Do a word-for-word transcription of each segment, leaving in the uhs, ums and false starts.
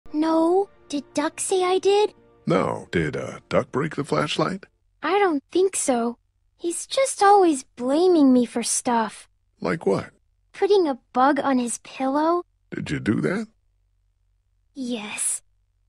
No. Did Duck say I did? No. Did uh, Duck break the flashlight? I don't think so. He's just always blaming me for stuff. Like what? Putting a bug on his pillow? Did you do that? Yes.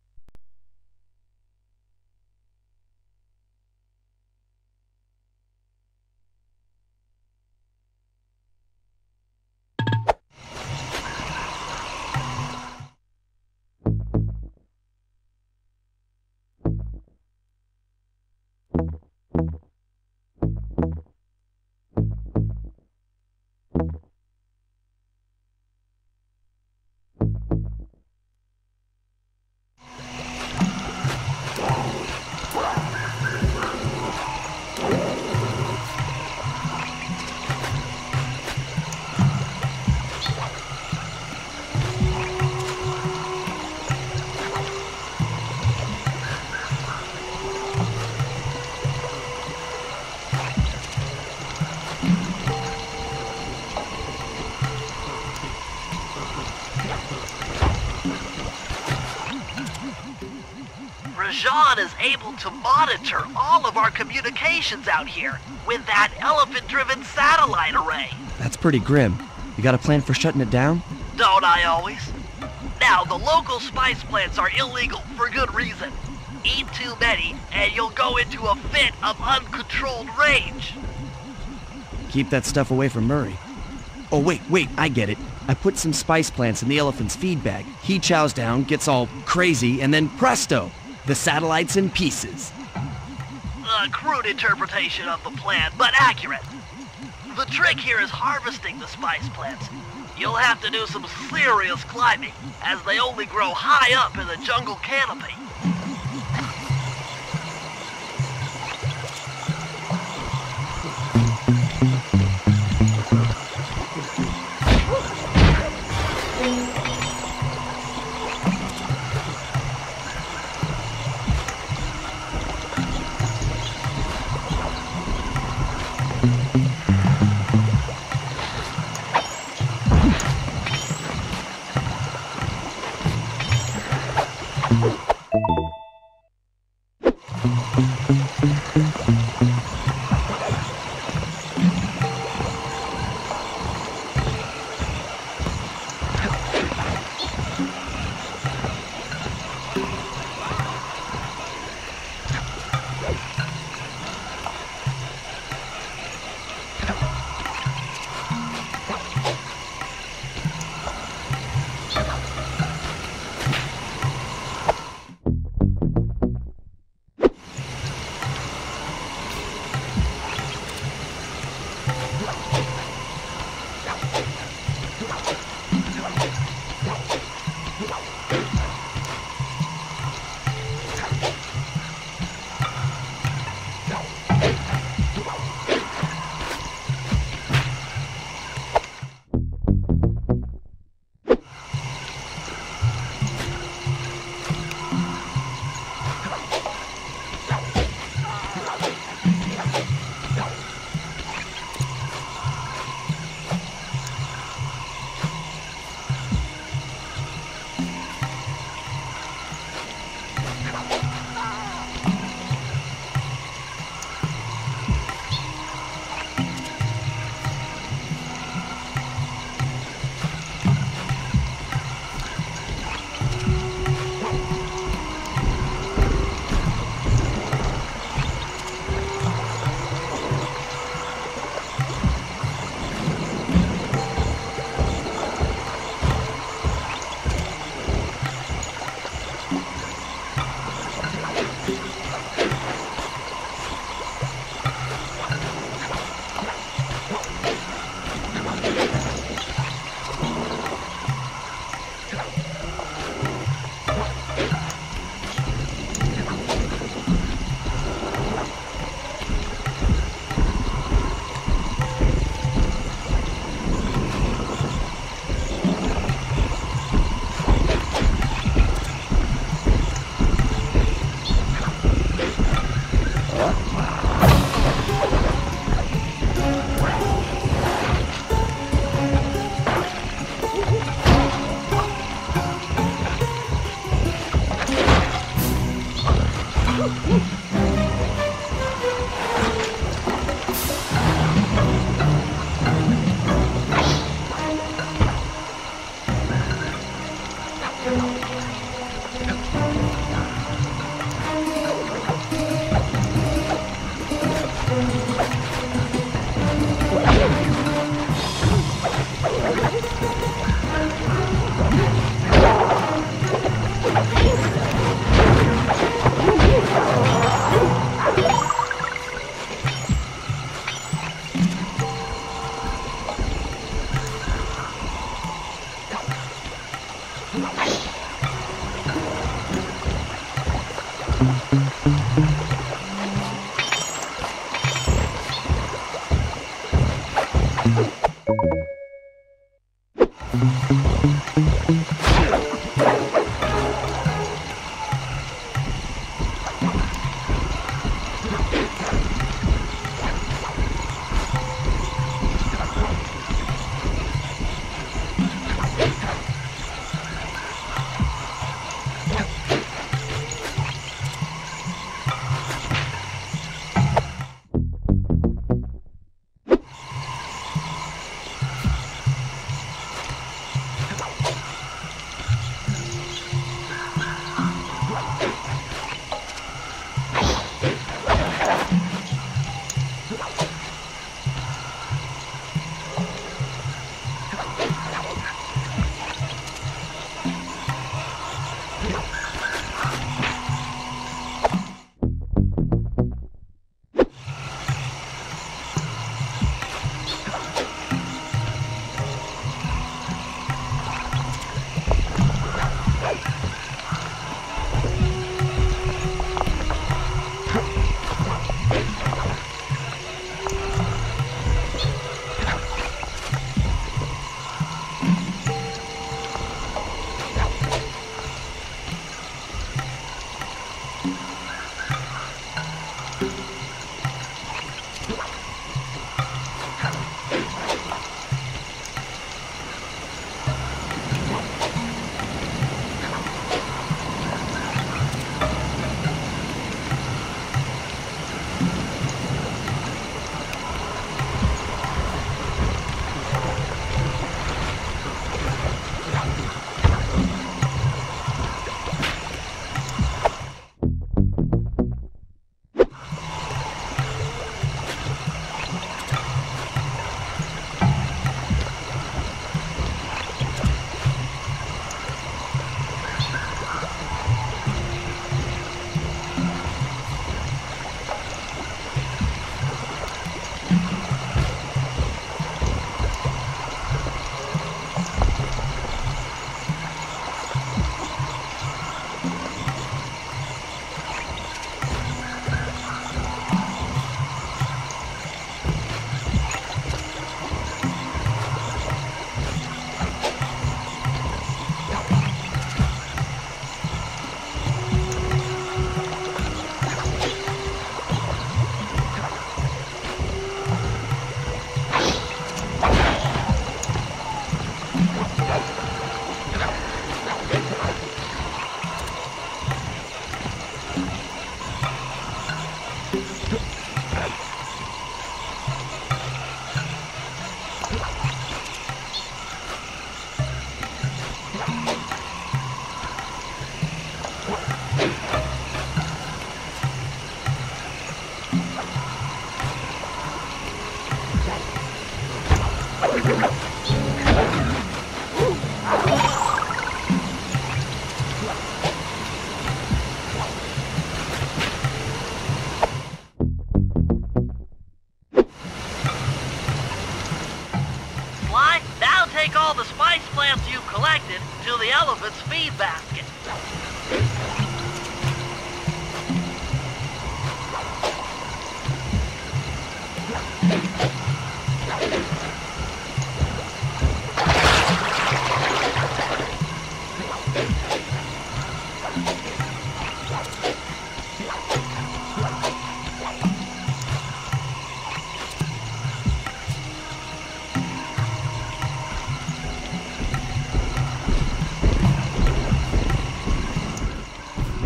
Raijon is able to monitor all of our communications out here with that elephant-driven satellite array. That's pretty grim. You got a plan for shutting it down? Don't I always? Now, the local spice plants are illegal for good reason. Eat too many, and you'll go into a fit of uncontrolled rage. Keep that stuff away from Murray. Oh, wait, wait, I get it. I put some spice plants in the elephant's feed bag. He chows down, gets all crazy, and then presto! The satellite's in pieces. A crude interpretation of the plan, but accurate. The trick here is harvesting the spice plants. You'll have to do some serious climbing, as they only grow high up in the jungle canopy.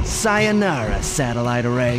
Sayonara, satellite array.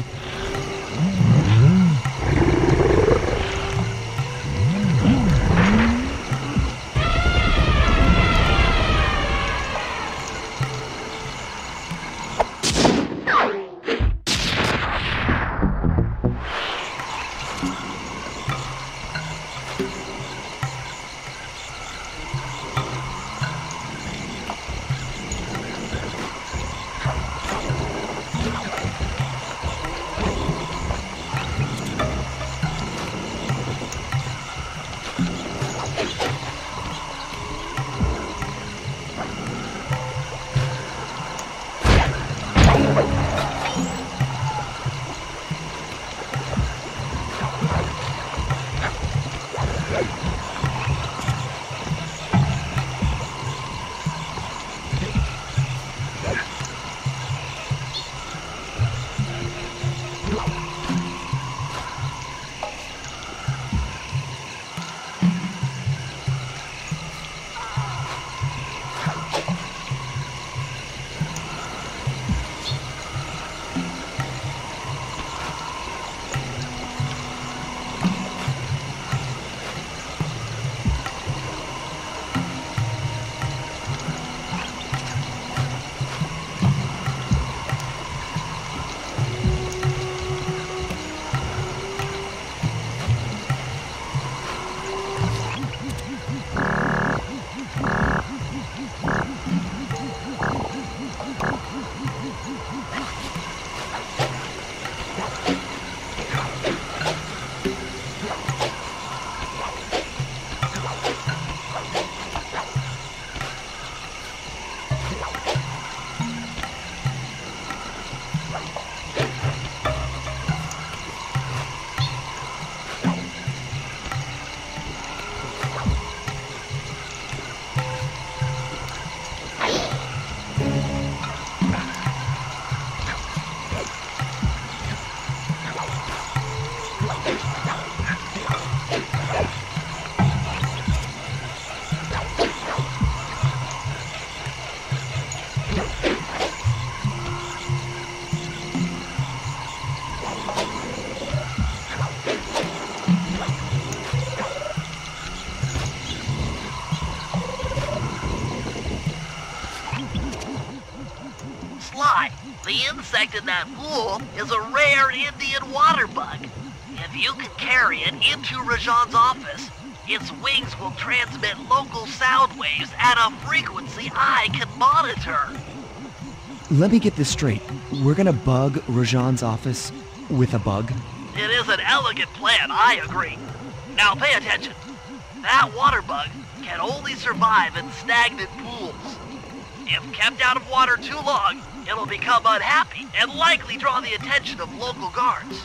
Sly, the insect in that pool is a rare Indian water bug. If you can carry it into Raijon's office, its wings will transmit local sound waves at a frequency I can monitor. Let me get this straight. We're gonna bug Raijon's office with a bug? It is an elegant plan, I agree. Now pay attention. That water bug can only survive in stagnant pools. If kept out of water too long, it'll become unhappy and likely draw the attention of local guards.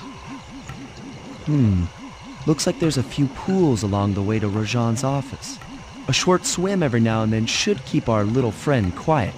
Hmm. Looks like there's a few pools along the way to Raijon's office. A short swim every now and then should keep our little friend quiet.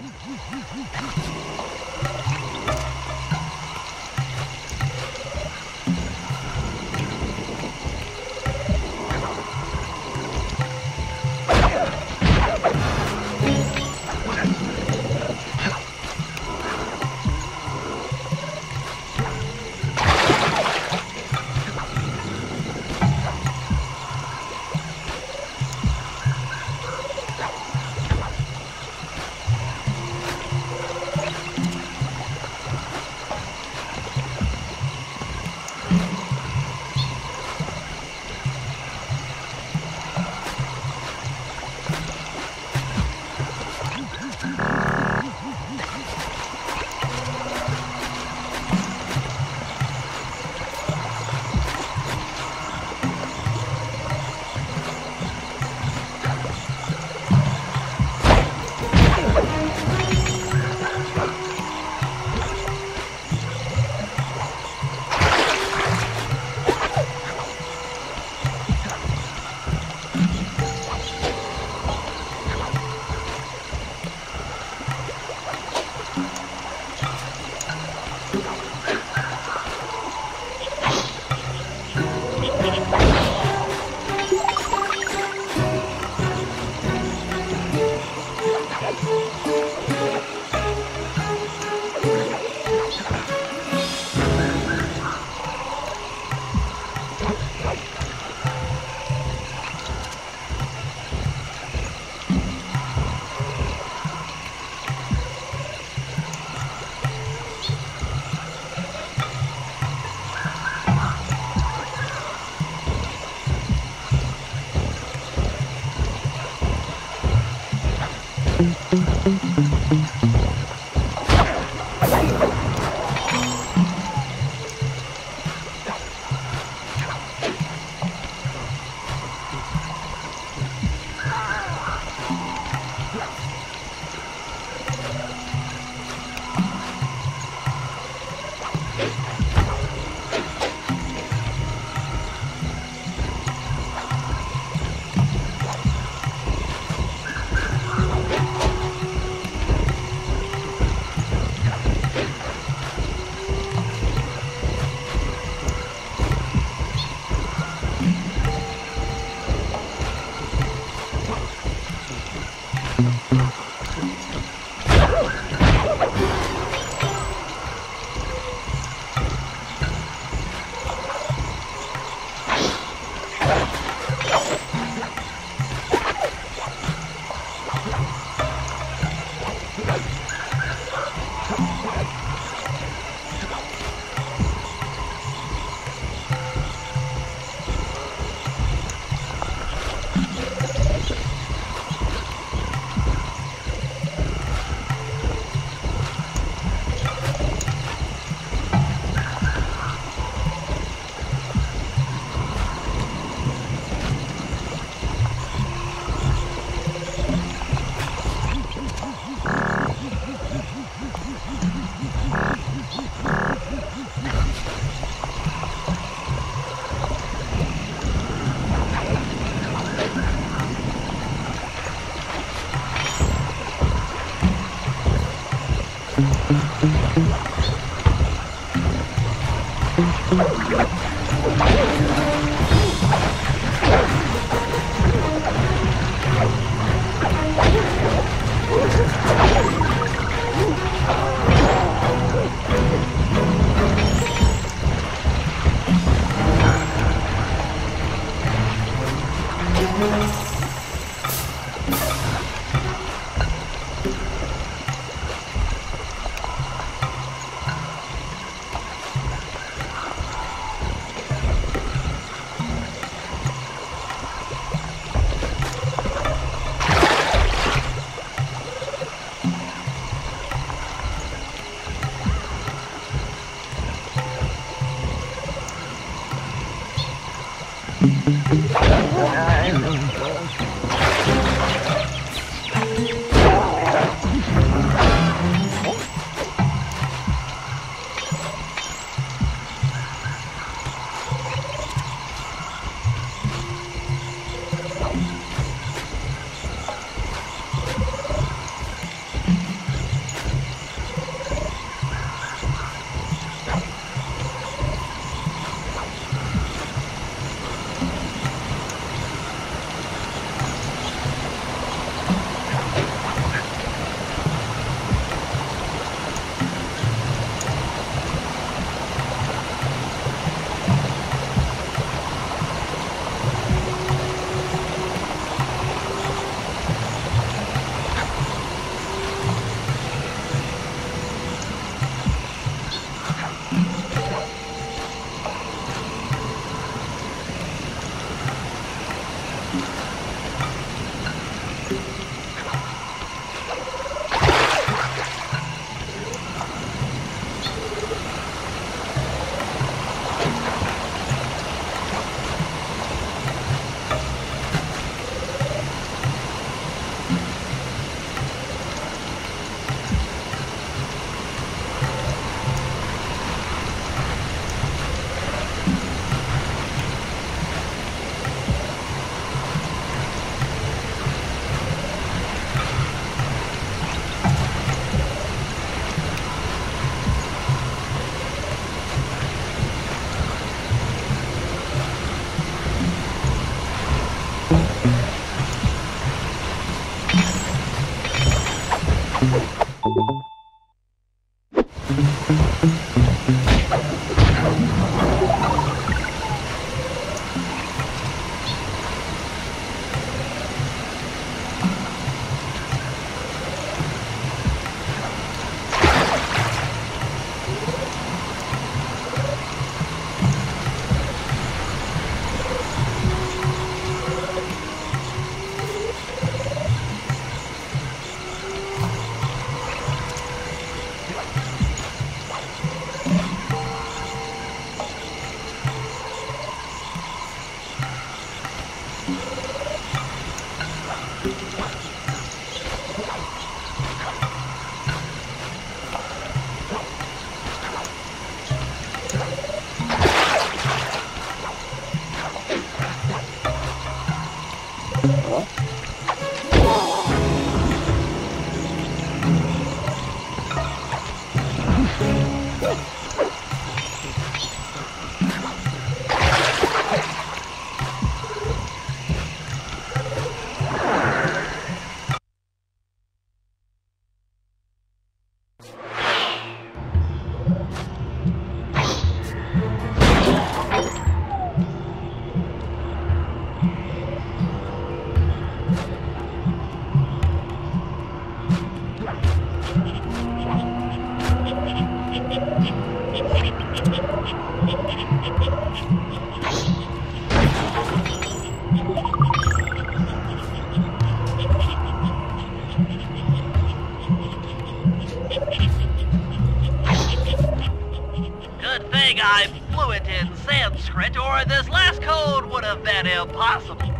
I'm fluent in Sanskrit, or this last code would have been impossible.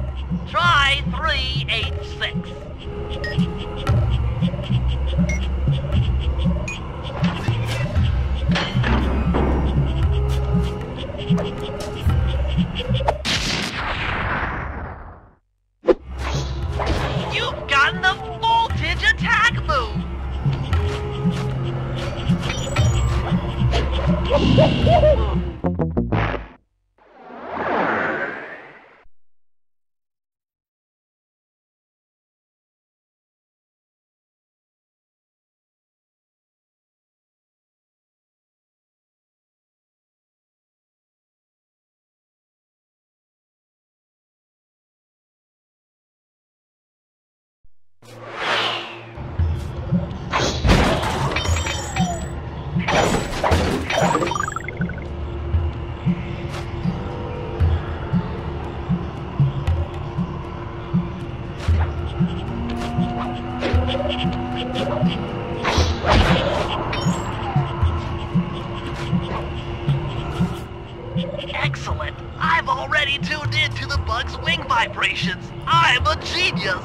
Try three eight six. You've gotten the voltage attack move! Excellent! I've already tuned in react to the bug's wing vibrations. I'm a genius!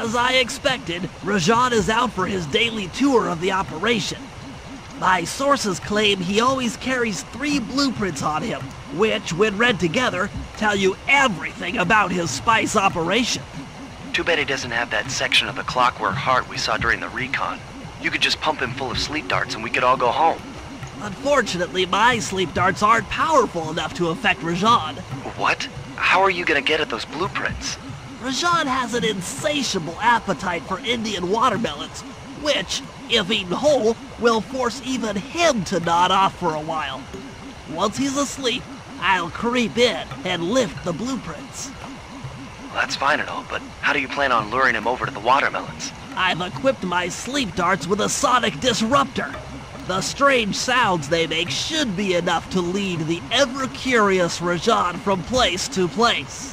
As I expected, Raijon is out for his daily tour of the operation. My sources claim he always carries three blueprints on him, which, when read together, tell you everything about his spice operation. Too bad he doesn't have that section of the clockwork heart we saw during the recon. You could just pump him full of sleep darts and we could all go home. Unfortunately, my sleep darts aren't powerful enough to affect Raijon. What? How are you gonna get at those blueprints? Raijon has an insatiable appetite for Indian watermelons, which, if eaten whole, will force even him to nod off for a while. Once he's asleep, I'll creep in and lift the blueprints. Well, that's fine and all, but how do you plan on luring him over to the watermelons? I've equipped my sleep darts with a sonic disruptor. The strange sounds they make should be enough to lead the ever-curious Raijon from place to place.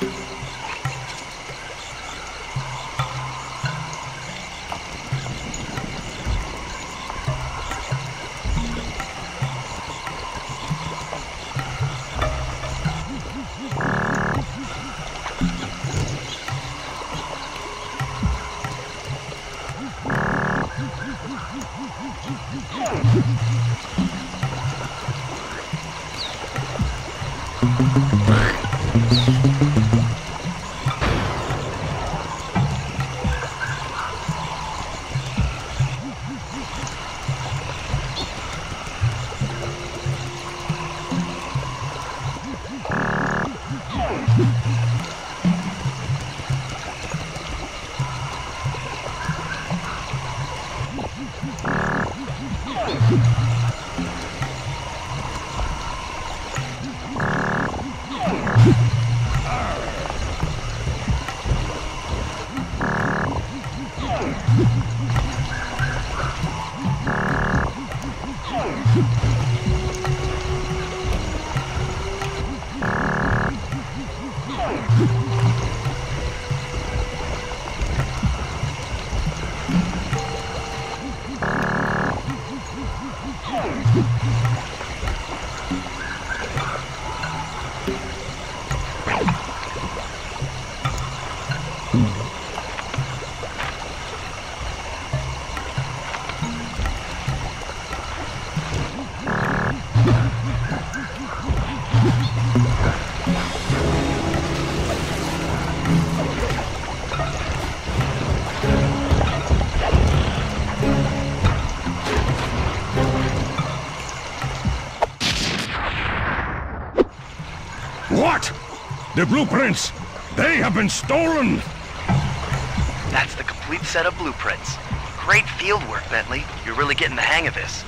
What? The blueprints! They have been stolen! That's the complete set of blueprints. Great field work, Bentley. You're really getting the hang of this.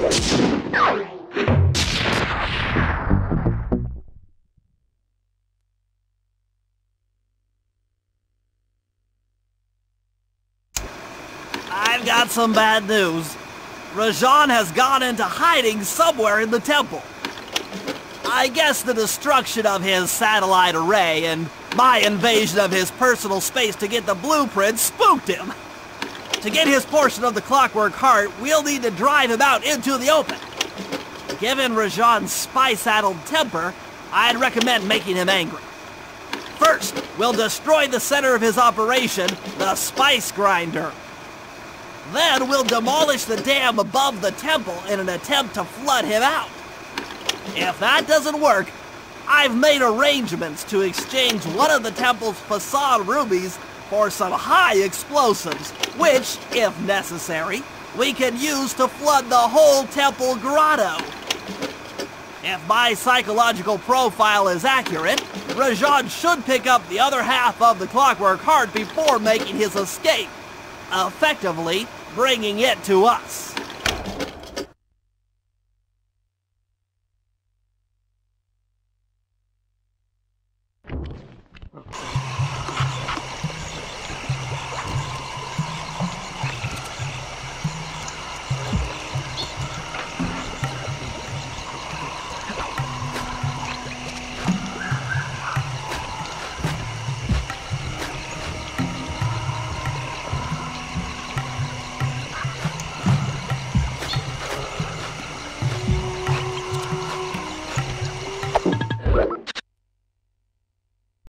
I've got some bad news. Raijon has gone into hiding somewhere in the temple. I guess the destruction of his satellite array and my invasion of his personal space to get the blueprints spooked him. To get his portion of the Clockwork Heart, we'll need to drive him out into the open. Given Raijon's spy-saddled temper, I'd recommend making him angry. First, we'll destroy the center of his operation, the spice grinder. Then we'll demolish the dam above the temple in an attempt to flood him out. If that doesn't work, I've made arrangements to exchange one of the temple's facade rubies for some high explosives, which, if necessary, we can use to flood the whole temple grotto. If my psychological profile is accurate, Raijon should pick up the other half of the Clockwork Heart before making his escape, effectively bringing it to us.